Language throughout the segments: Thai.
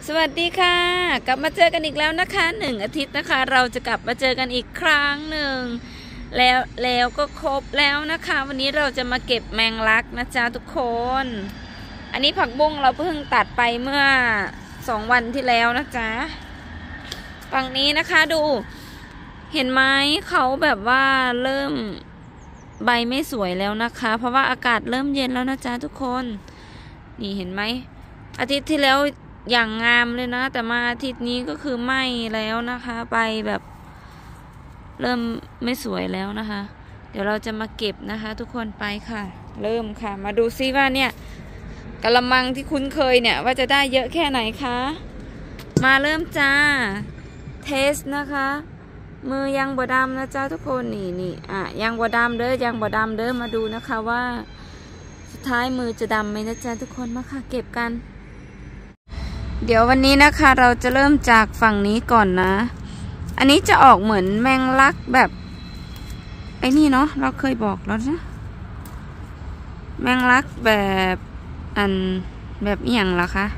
สวัสดีค่ะกลับมาเจอกันอีกแล้วนะคะ1 อาทิตย์นะคะเราจะกลับมาเจอกันอีกครั้งหนึ่งแล้วก็ครบแล้วนะคะวันนี้เราจะมาเก็บแมงลักนะจ๊ะทุกคนอันนี้ผักบุ้งเราเพิ่งตัดไปเมื่อ2 วันที่แล้วนะจ๊ะฝั่งนี้นะคะดูเห็นไหมเขาแบบว่าเริ่มใบไม่สวยแล้วนะคะเพราะว่าอากาศเริ่มเย็นแล้วนะจ๊ะทุกคนนี่เห็นไหมอาทิตย์ที่แล้วอย่างงามเลยนะแต่มาอาทิตย์นี้ก็คือไหม้แล้วนะคะใบแบบเริ่มไม่สวยแล้วนะคะเดี๋ยวเราจะมาเก็บนะคะทุกคนไปค่ะเริ่มค่ะมาดูซิว่าเนี่ยกะละมังที่คุ้นเคยเนี่ยว่าจะได้เยอะแค่ไหนคะมาเริ่มจ้าเทสนะคะมือยังบ่ดำนะจ้าทุกคนนี่ยังบ่ดำเด้อยังบ่ดำเด้อมาดูนะคะว่าสุดท้ายมือจะดำไหมนะจ้าทุกคนมาค่ะเก็บกันเดี๋ยววันนี้นะคะเราจะเริ่มจากฝั่งนี้ก่อนนะอันนี้จะออกเหมือนแมงลักแบบไอ้นี่เนาะเราเคยบอกแล้วนะแมงลักแบบแบบอีหยังล่ะคะ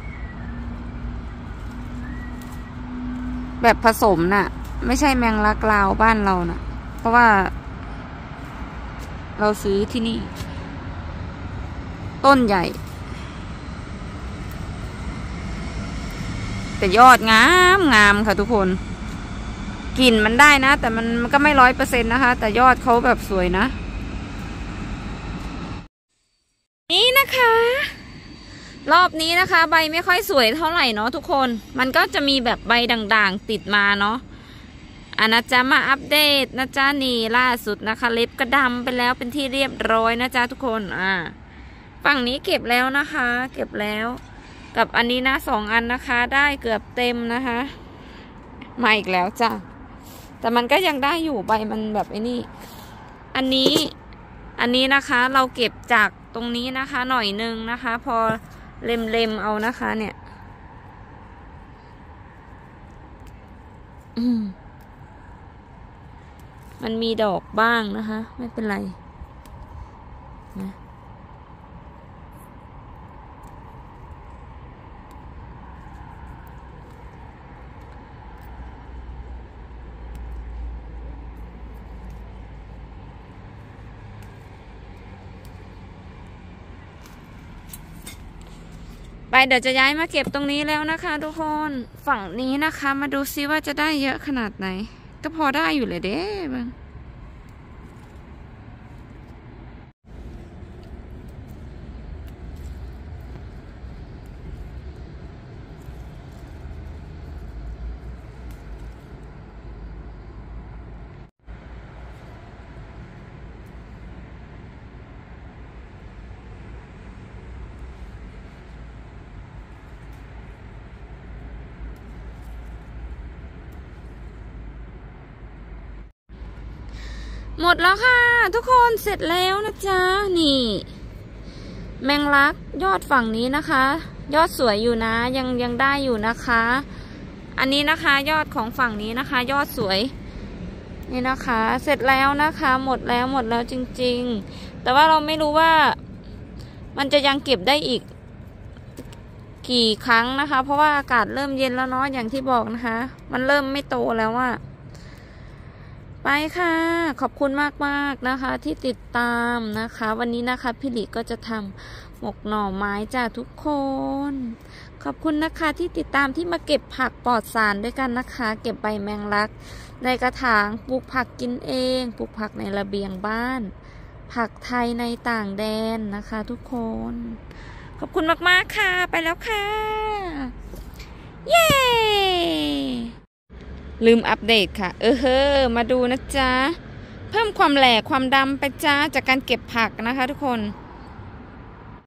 แบบผสมน่ะไม่ใช่แมงลักลาวบ้านเราน่ะเพราะว่าเราซื้อที่นี่ต้นใหญ่แต่ยอดงามค่ะทุกคนกลิ่นมันได้นะแต่มันก็ไม่100%นะคะแต่ยอดเขาแบบสวยนะนี่นะคะรอบนี้นะคะใบไม่ค่อยสวยเท่าไหร่เนาะทุกคนมันก็จะมีแบบใบด่างๆติดมาเนาะนะจ๊ะมาอัปเดตนะจ๊ะนี่ล่าสุดนะคะเล็บก็ดำไปแล้วเป็นที่เรียบร้อยนะจ๊ะทุกคนฝั่งนี้เก็บแล้วนะคะเก็บแล้วกับอันนี้นะ2 อันนะคะได้เกือบเต็มนะคะมาอีกแล้วจ้ะแต่มันก็ยังได้อยู่ใบมันแบบไอ้นี่อันนี้นะคะเราเก็บจากตรงนี้นะคะหน่อยนึงนะคะพอเล็มเอานะคะเนี่ยมันมีดอกบ้างนะคะไม่เป็นไรนะไปเดี๋ยวจะย้ายมาเก็บตรงนี้แล้วนะคะทุกคนฝั่งนี้นะคะมาดูซิว่าจะได้เยอะขนาดไหนก็พอได้อยู่เลยเด้บ้างหมดแล้วค่ะทุกคนเสร็จแล้วนะจ๊ะนี่แมงลักยอดฝั่งนี้นะคะยอดสวยอยู่นะยังได้อยู่นะคะอันนี้นะคะยอดของฝั่งนี้นะคะยอดสวยนี่นะคะเสร็จแล้วนะคะหมดแล้วจริงๆแต่ว่าเราไม่รู้ว่ามันจะยังเก็บได้อีกกี่ครั้งนะคะเพราะว่าอากาศเริ่มเย็นแล้วเนาะอย่างที่บอกนะคะมันเริ่มไม่โตแล้วอะไปค่ะขอบคุณมากนะคะที่ติดตามนะคะวันนี้นะคะพี่หลีก็จะทำหมกหน่อไม้จ้าทุกคนขอบคุณนะคะที่ติดตามที่มาเก็บผักปลอดสารด้วยกันนะคะเก็บใบแมงลักในกระถางปลูกผักกินเองปลูกผักในระเบียงบ้านผักไทยในต่างแดนนะคะทุกคนขอบคุณมากๆค่ะไปแล้วค่ะเย้ลืมอัปเดตค่ะมาดูนะจ๊ะเพิ่มความแหลกความดำไปจ้าจากการเก็บผักนะคะทุกคน